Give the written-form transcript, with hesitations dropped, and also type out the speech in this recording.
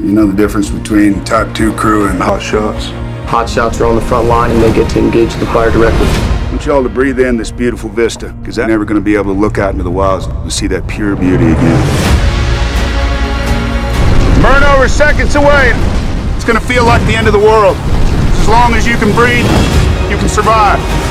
You know the difference between Type 2 crew and hot shots? Hot shots are on the front line and they get to engage the fire directly. I want y'all to breathe in this beautiful vista, because I'm never going to be able to look out into the wilds and see that pure beauty again. Burn over seconds away. It's going to feel like the end of the world. As long as you can breathe, you can survive.